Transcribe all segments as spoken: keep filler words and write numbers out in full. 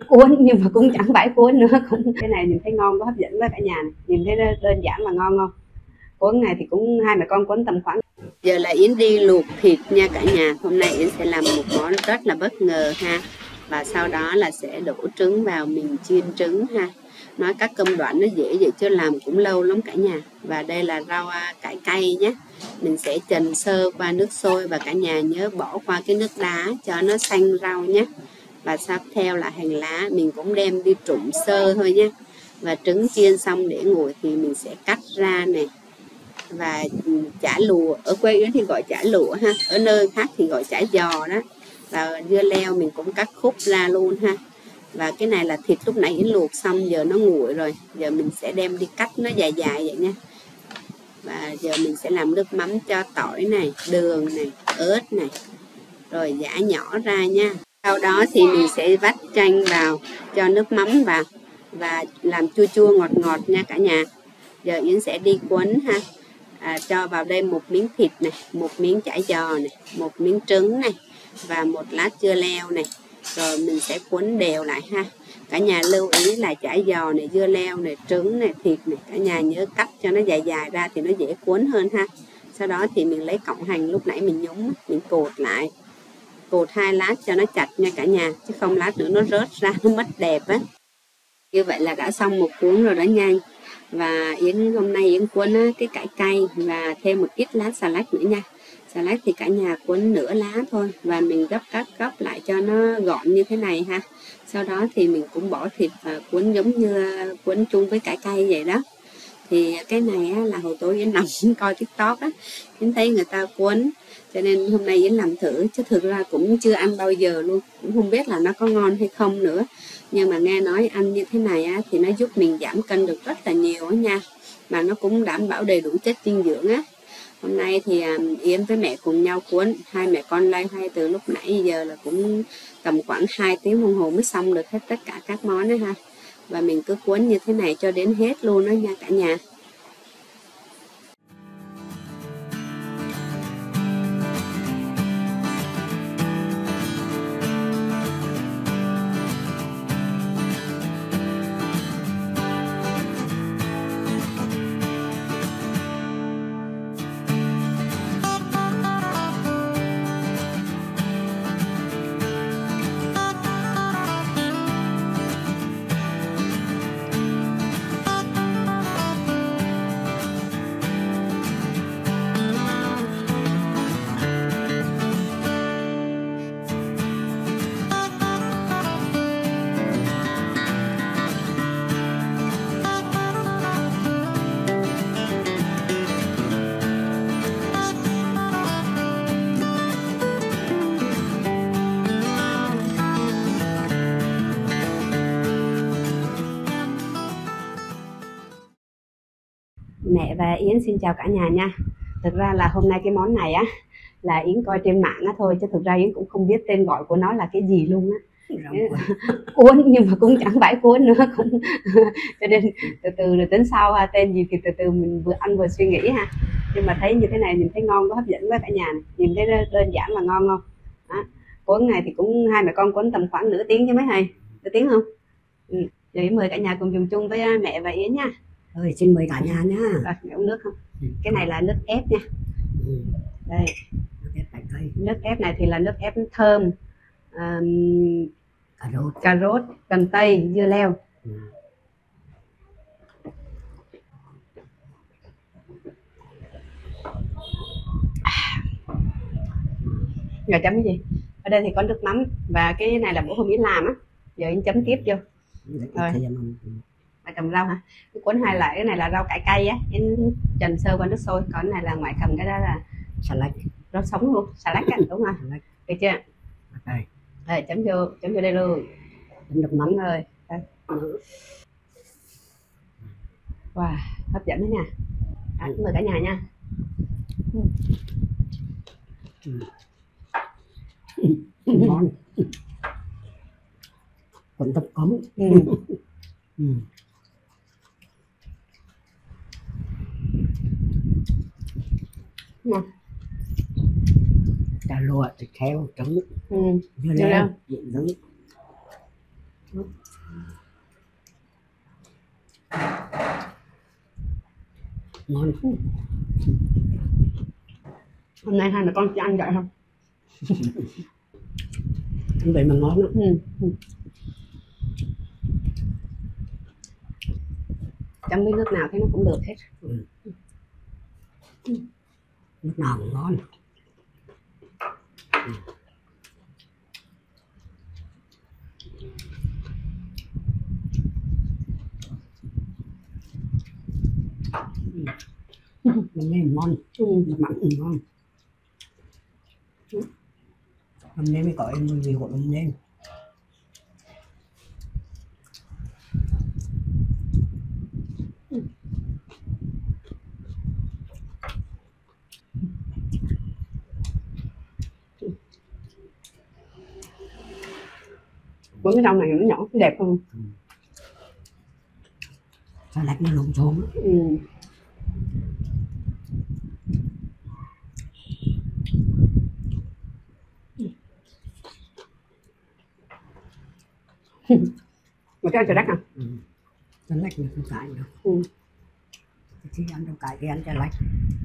cuốn nhưng mà cũng chẳng phải cuốn nữa. Cũng cái này nhìn thấy ngon, có hấp dẫn với cả nhà này. Nhìn thấy đơn giản và ngon không? Cuốn này thì cũng hai mẹ con cuốn tầm khoảng. Giờ là Yến đi luộc thịt nha cả nhà. Hôm nay Yến sẽ làm một món rất là bất ngờ ha. Và sau đó là sẽ đổ trứng vào mình chiên trứng ha. Nói các công đoạn nó dễ vậy chứ làm cũng lâu lắm cả nhà. Và đây là rau cải cay nhé. Mình sẽ trần sơ qua nước sôi và cả nhà nhớ bỏ qua cái nước đá cho nó xanh rau nhé. Và sắp theo là hành lá mình cũng đem đi trụng sơ thôi nhé. Và trứng chiên xong để nguội thì mình sẽ cắt ra này. Và chả lụa, ở quê Yến thì gọi chả lụa ha, ở nơi khác thì gọi chả giò đó. Và dưa leo mình cũng cắt khúc ra luôn ha. Và cái này là thịt lúc nãy Yến luộc xong, giờ nó nguội rồi. Giờ mình sẽ đem đi cắt nó dài dài vậy nha. Và giờ mình sẽ làm nước mắm cho tỏi này, đường này, ớt này. Rồi giã nhỏ ra nha. Sau đó thì mình sẽ vắt chanh vào, cho nước mắm vào. Và làm chua chua ngọt ngọt nha cả nhà. Giờ Yến sẽ đi cuốn ha. À, cho vào đây một miếng thịt này, một miếng chả giò này, một miếng trứng này và một lát dưa leo này. Rồi mình sẽ cuốn đều lại ha. Cả nhà lưu ý là chả giò này, dưa leo này, trứng này, thịt này. Cả nhà nhớ cắt cho nó dài dài ra thì nó dễ cuốn hơn ha. Sau đó thì mình lấy cọng hành lúc nãy mình nhúng, mình cột lại. Cột hai lát cho nó chặt nha cả nhà. Chứ không lát nữa nó rớt ra, nó mất đẹp á. Như vậy là đã xong một cuốn rồi đó nha. Và Yến hôm nay Yến cuốn cái cải cay và thêm một ít lá xà lách nữa nha. Xà lách thì cả nhà cuốn nửa lá thôi. Và mình gấp các gấp lại cho nó gọn như thế này ha. Sau đó thì mình cũng bỏ thịt và cuốn giống như cuốn chung với cải cay vậy đó. Thì cái này á, là hồi tối Yến nằm coi TikTok á, Yến thấy người ta cuốn. Cho nên hôm nay Yến làm thử, chứ thực ra cũng chưa ăn bao giờ luôn. Cũng không biết là nó có ngon hay không nữa. Nhưng mà nghe nói ăn như thế này á, thì nó giúp mình giảm cân được rất là nhiều á nha. Mà nó cũng đảm bảo đầy đủ chất dinh dưỡng á. Hôm nay thì Yến với mẹ cùng nhau cuốn. Hai mẹ con loay hoay từ lúc nãy giờ là cũng tầm khoảng hai tiếng đồng hồ mới xong được hết tất cả các món đó ha. Và mình cứ cuốn như thế này cho đến hết luôn đó nha cả nhà. Mẹ và Yến xin chào cả nhà nha. Thực ra là hôm nay cái món này á là Yến coi trên mạng á thôi, chứ thực ra Yến cũng không biết tên gọi của nó là cái gì luôn á. Cuốn nhưng mà cũng chẳng phải cuốn nữa, cũng cho nên từ từ rồi tính sau ha, tên gì thì từ từ mình vừa ăn vừa suy nghĩ ha. Nhưng mà thấy như thế này nhìn thấy ngon, có hấp dẫn với cả nhà này. Nhìn thấy đơn giản và ngon không? Đó. Cuốn này thì cũng hai mẹ con cuốn tầm khoảng nửa tiếng chứ mấy hay, nửa tiếng không? Ừ. Giờ Yến mời cả nhà cùng dùng chung với mẹ và Yến nha. Rồi xin mời cả nhà nhá. Rồi, mẹ uống nước không? Ừ. Cái này là nước ép nha. Ừ. Đây. Nước ép cải cay. Nước ép này thì là nước ép thơm, um, cà rốt, cà rốt, cần tây, dưa leo. Ừ. Rồi chấm cái gì? Ở đây thì có nước mắm và cái này là bữa hôm Yến làm á. Giờ Yến chấm tiếp vô. Rồi. Cầm rau hả? Cái cuốn hai lại cái này là rau cải cay á, Yến trần sơ qua nước sôi. Còn cái này là ngoại cầm cái đó là xà lách, rau sống luôn, xà lách á, đúng không? Được chưa? Okay. Rồi chấm vô, chấm vô đây luôn. Chấm nước mắm rồi. Wow, hấp dẫn đó nha. À, mời cả nhà nha. Ngon. Còn tập cống. Ừ. Ừ. Ngon. Cà lụa, thịt heo, trứng, ừ. dưa leo, diện trứng. Ngon. Hôm nay hai mẹ con chỉ ăn vậy không? Vậy mà ngon lắm. Ừ. Ừ. Chấm với nước nào thấy nó cũng được hết. Ừ. Nước nào cũng ngon. Ừ. Mình nghe ngon. Ừ. Mặn cũng ngon. Hôm nay mới có mùi vị của mình lên. Bữa cái rau này nó nhỏ đẹp không? Ừ. Sao lạch nó lộn xộn á. Ừ. Mà cái ăn cà rắc à? Ừ. Cho lạch nó không cải đâu. Ừ. Khi ăn trong cải thì ăn cho lạch.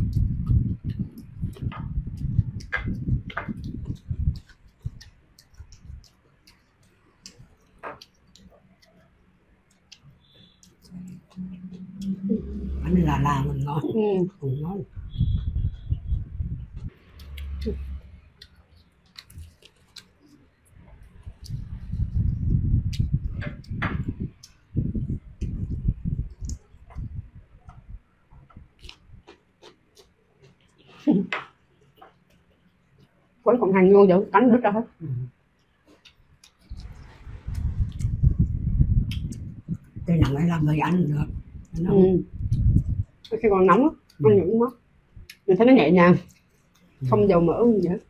Ăn là là mình ngon. Ừ. Cũng ngon. Vẫn còn hành vô giờ cắn đứt ra hết. Ừ. Cái nặng ấy làm người ăn được. Nó Ừ. Khi còn nóng á, ăn những món mình thấy nó nhẹ nhàng, ừ. không dầu mỡ gì hết.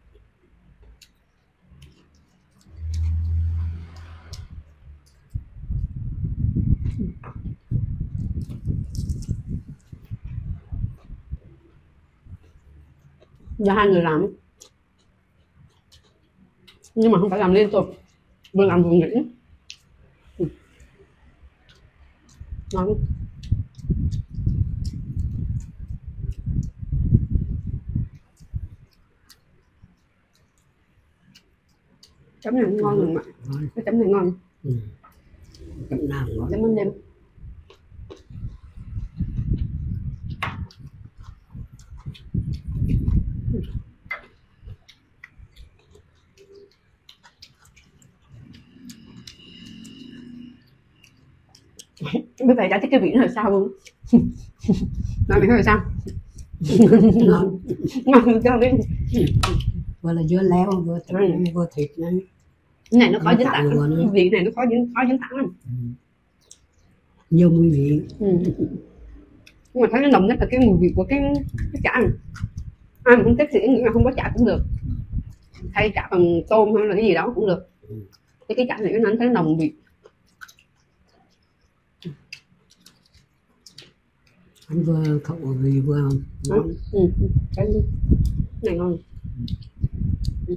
Do hai người làm nhưng mà không phải làm liên tục, vừa làm vừa nghỉ. Ừ. Ngon. Chấm này cũng ngon rồi mà. Ngon. Cái chấm này ngon. Ừ. Chấm nào ngon. Chấm bánh đêm. Bây giờ giải thích cái vị nó là sao luôn. Nói mình nói là sao? Ngon. Ngon cho biết. Vừa là dưa leo vừa thịt, Ừ. vừa thịt nữa. Cái này nó khó Nó dính cạn tảng. vừa nữa. Vị này nó khó dính khó dính tảng lắm. Ừ. Nhiều mùi vị. Ừ. Nhưng mà thấy nó nồng nhất là cái mùi vị của cái cái chả này. Ai mà không thích thì nghĩ là không có chả cũng được, thay chả bằng tôm hay là cái gì đó cũng được. Ừ. Cái cái chả này nó thấy nó nồng vị. Anh vừa khẩu vị vừa ngon. Ừ. Cái này ngon. Ừ.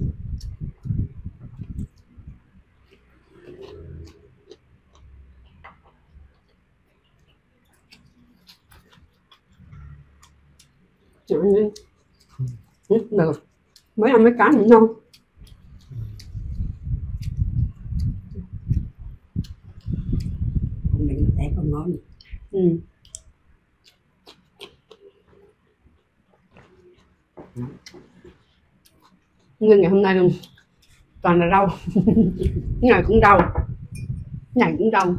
Trời ơi. Ừ, được. Mới ăn mấy cái nữa ngon. Mình thấy không ngon. Ừ. Nguyên ngày hôm nay luôn toàn là rau. Cái này cũng rau, cái này cũng rau.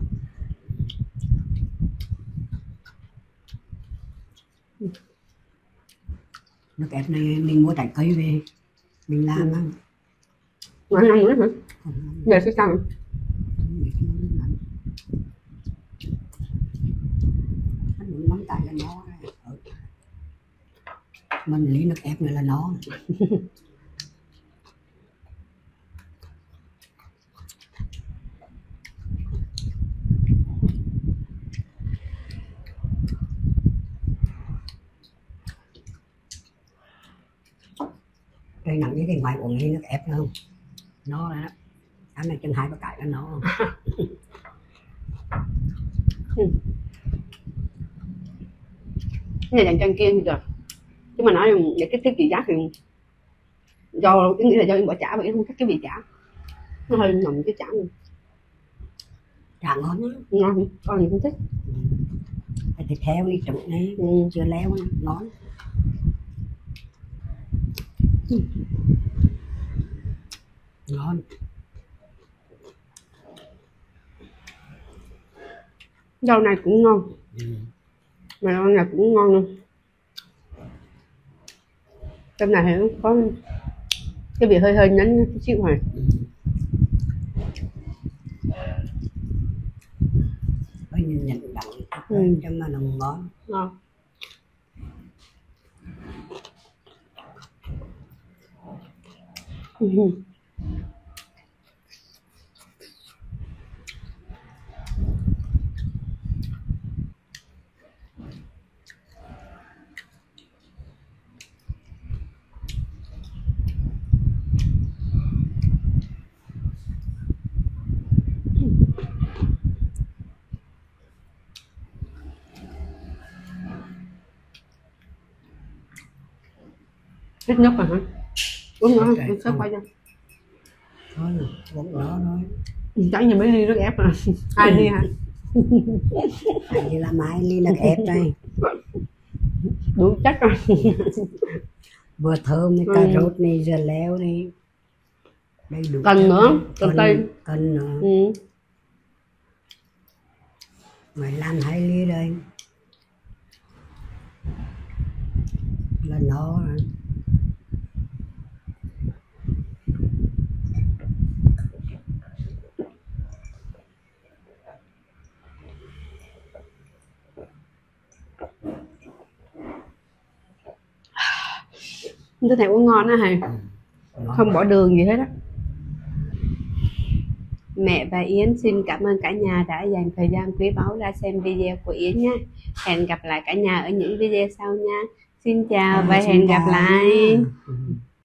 Nước ép này mình mua trái cây về mình làm Ừ. ăn. Mà ăn nữa hả? Về sẽ sao? Anh mắm tại là nó mình lý nước ép này là nó. Đây nặng với cái ngoài của nghe nước ép nữa không? Nó đó. Cái này chân hai ba cải là nó. cái này dành cho anh kia thì được, chứ mà nói để kích thích vị giác thì do em nghĩ là do em bỏ chả và em không thích cái vị chả, nó hơi nồng cái chả này. Chả ngon lắm, Ngon, con thì không thích. cái thịt heo đi trụng này, Ừ. chưa léo ngon. Ừ. Ngon. Rau này cũng ngon, Ừ. mà rau này cũng ngon luôn. Trong này thì nó có cái vị hơi hơi nhấn chút xíu này. Ừ. Hơi nhận đậm Ừ. cho mà nó ngon. Ngon. Ừ. Thích nước rồi hả? Uống nữa không? Sớm quay cho. Thôi, uống nó thôi. Chẳng như mấy ly nước ép à. Hai ly hả? Anh đi làm hai ly nước ép đây. Đủ chắc rồi. Vừa thơm này, cà rốt này, dưa leo này. Đây đủ Cần nữa, cần tây. Cần nữa. Ừ. Mày làm hai ly đây. Là nó rồi. Tôi thấy uống ngon á hề. Ừ. Không bỏ đường gì hết á. Mẹ và Yến xin cảm ơn cả nhà đã dành thời gian quý báu ra xem video của Yến nha. Hẹn gặp lại cả nhà ở những video sau nha. Xin chào À, và xin hẹn gặp chào lại. nha. Ừ.